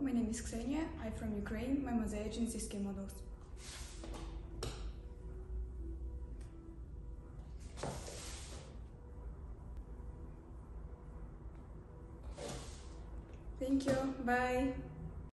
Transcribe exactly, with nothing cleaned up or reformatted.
my name is Ksenia. I'm from Ukraine. My mother agency is K Models. Thank you. Bye.